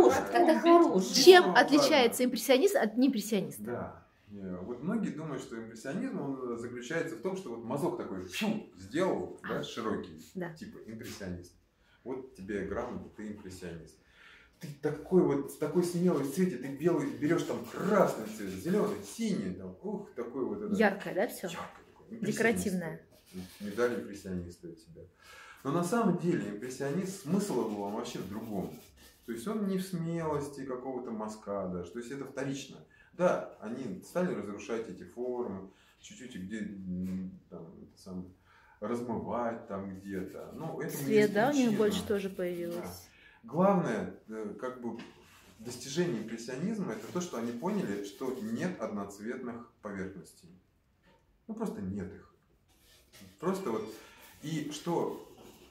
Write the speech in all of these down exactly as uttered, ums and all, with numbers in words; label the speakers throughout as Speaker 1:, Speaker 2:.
Speaker 1: хороший.
Speaker 2: Это хороший.
Speaker 1: Чем
Speaker 3: Ну,
Speaker 1: отличается
Speaker 3: ладно.
Speaker 1: импрессионист от неимпрессиониста?
Speaker 3: Да. Э, Вот многие думают, что импрессионизм он заключается в том, что вот мазок такой фью, сделал, да, широкий,
Speaker 1: Да.
Speaker 3: типа импрессионист. Вот тебе грамота, ты импрессионист. Ты такой вот, с такой смелой в цвете, ты белый берешь там красный цвет, зеленый, синий, там, ух, такой вот. Это,
Speaker 1: Яркое, да, все?
Speaker 3: яркое такое, импрессионист.
Speaker 1: Декоративное.
Speaker 3: Медаль импрессиониста у тебя. Но на самом деле импрессионист, смысл его вообще в другом. То есть он не в смелости какого-то мазка даже. То есть это вторично. Да, они стали разрушать эти формы, чуть-чуть где там, это самое, размывать там где-то. Ну, это
Speaker 1: Цвет, да, у них больше тоже появилось.
Speaker 3: Да. Главное, как бы, достижение импрессионизма — это то, что они поняли, что нет одноцветных поверхностей. Ну, просто нет их. Просто вот. И что?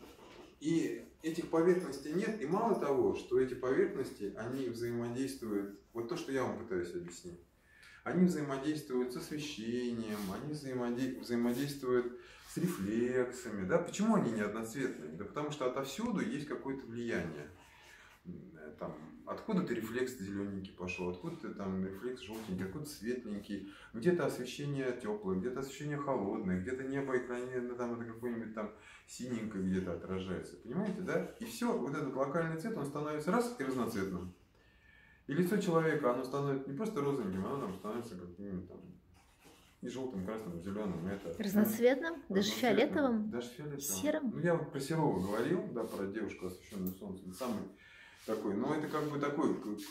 Speaker 3: И этих поверхностей нет. И мало того, что эти поверхности, они взаимодействуют. Вот то, что я вам пытаюсь объяснить. Они взаимодействуют с освещением, они взаимодействуют с рефлексами. Да? Почему они не одноцветные? Да потому что отовсюду есть какое-то влияние. Там, откуда-то рефлекс зелененький пошел, откуда-то там рефлекс желтенький, откуда-то светленький, где-то освещение теплое, где-то освещение холодное, где-то небо экранировано, там это какое-нибудь там синенькое где-то отражается, понимаете, да? И все, вот этот локальный цвет, он становится раз и разноцветным. И лицо человека, оно становится не просто розовеньким, оно там становится каким-нибудь там и желтым, красным, зеленым. Это,
Speaker 1: разноцветным, ну, даже фиолетовым,
Speaker 3: даже фиолетовым,
Speaker 1: серым.
Speaker 3: Ну, я вот про Серова говорил, да, про девушку, освещенную солнцем, самый такой, но это как бы такой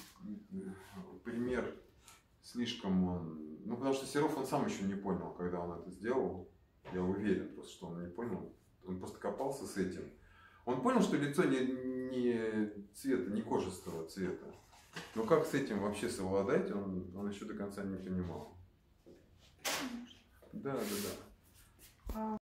Speaker 3: пример слишком он, ну потому что Серов он сам еще не понял, когда он это сделал, я уверен просто, что он не понял, он просто копался с этим. Он понял, что лицо не, не цвета, не кожистого цвета, но как с этим вообще совладать, он, он еще до конца не понимал. Да, да, да.